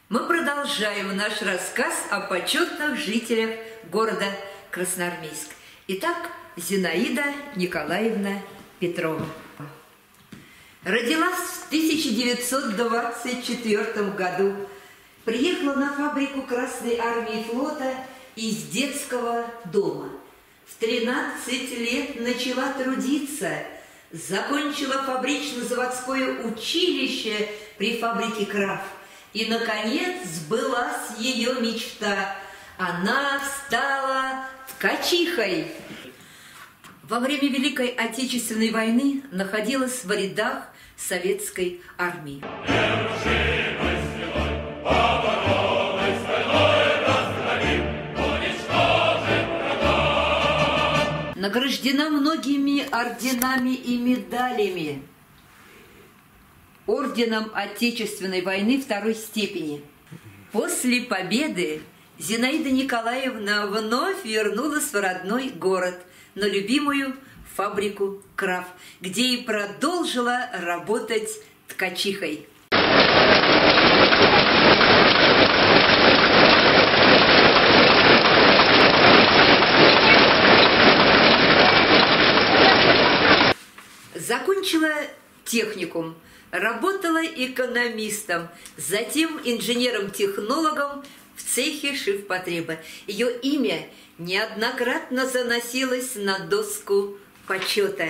Мы продолжаем наш рассказ о почетных жителях города Красноармейск. Итак, Зинаида Николаевна Петрова. Родилась в 1924 году. Приехала на фабрику Красной армии и флота из детского дома. В 13 лет начала трудиться. Закончила фабрично-заводское училище при фабрике «Краф». И, наконец, сбылась ее мечта. Она стала ткачихой. Во время Великой Отечественной войны находилась в рядах советской армии. Награждена многими орденами и медалями. Орденом Отечественной войны второй степени. После победы Зинаида Николаевна вновь вернулась в родной город, на любимую фабрику «Краф», где и продолжила работать ткачихой. Закончила техникум, работала экономистом, затем инженером-технологом в цехе шивпотреба. Ее имя неоднократно заносилось на доску почета.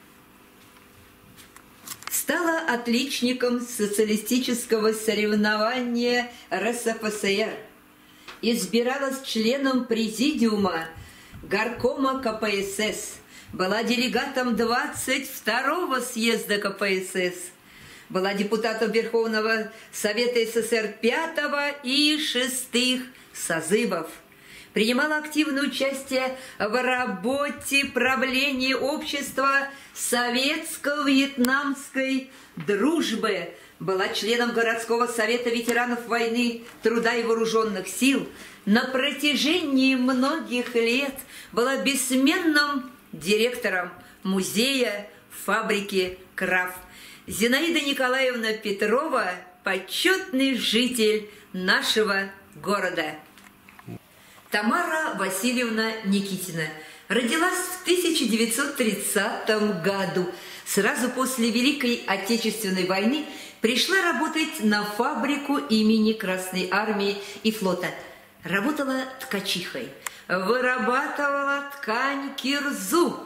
Стала отличником социалистического соревнования РСФСР. Избиралась членом президиума горкома КПСС. Была делегатом 22-го съезда КПСС. Была депутатом Верховного Совета СССР 5-го и 6-х созывов. Принимала активное участие в работе правления общества советско-вьетнамской дружбы. Была членом городского совета ветеранов войны, труда и вооруженных сил. На протяжении многих лет была бессменным директором музея фабрики «Краф». Зинаида Николаевна Петрова – почетный житель нашего города. Тамара Васильевна Никитина родилась в 1930 году. Сразу после Великой Отечественной войны пришла работать на фабрику имени Красной армии и флота. Работала ткачихой, вырабатывала ткань кирзу.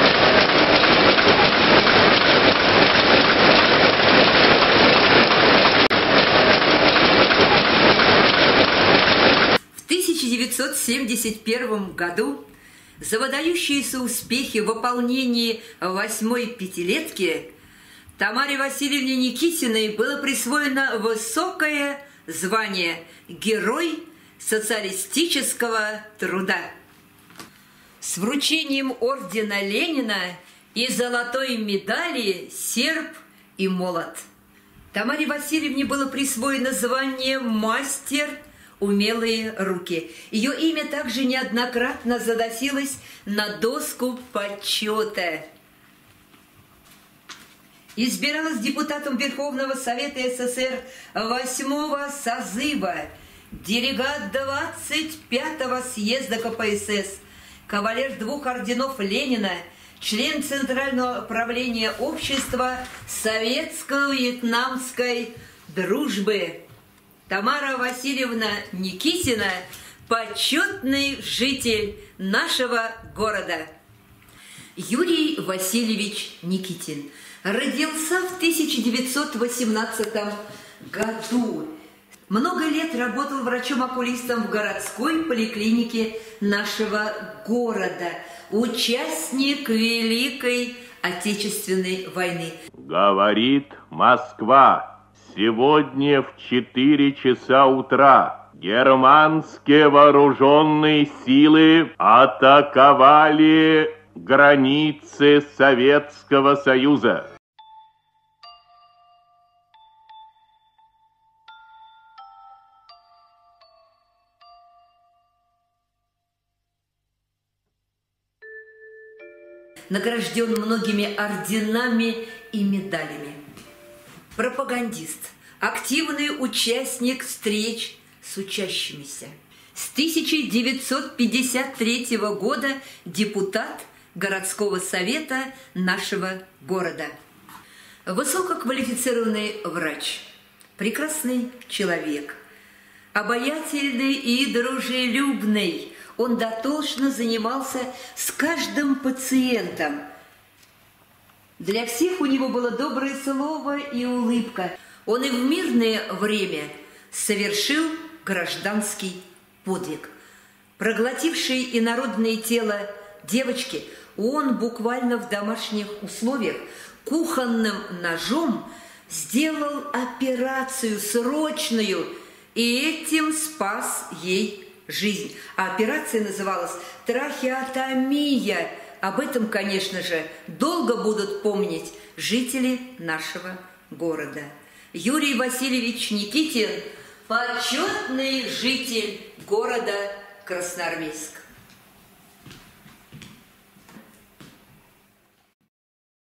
В 1971 году за выдающиеся успехи в выполнении 8-й пятилетки Тамаре Васильевне Никитиной было присвоено высокое звание «Герой социалистического труда». С вручением ордена Ленина и золотой медали «Серп и молот». Тамаре Васильевне было присвоено звание «Мастер умелые руки». Ее имя также неоднократно заносилось на доску почета. Избиралась депутатом Верховного Совета СССР 8-го созыва, делегат 25-го съезда КПСС, кавалер 2 орденов Ленина, член Центрального правления общества советско-вьетнамской дружбы. Тамара Васильевна Никитина – почетный житель нашего города. Юрий Васильевич Никитин родился в 1918 году. Много лет работал врачом-окулистом в городской поликлинике нашего города. Участник Великой Отечественной войны. Говорит Москва. Сегодня в 4 часа утра германские вооруженные силы атаковали границы Советского Союза. Награжден многими орденами и медалями. Пропагандист, активный участник встреч с учащимися. С 1953 года депутат городского совета нашего города. Высококвалифицированный врач, прекрасный человек, обаятельный и дружелюбный. Он дотошно занимался с каждым пациентом. Для всех у него было доброе слово и улыбка. Он и в мирное время совершил гражданский подвиг. Проглотивший инородное тело девочки, он буквально в домашних условиях кухонным ножом сделал операцию срочную и этим спас ей жизнь. А операция называлась трахеотомия. Об этом, конечно же, долго будут помнить жители нашего города. Юрий Васильевич Никитин – почетный житель города Красноармейск.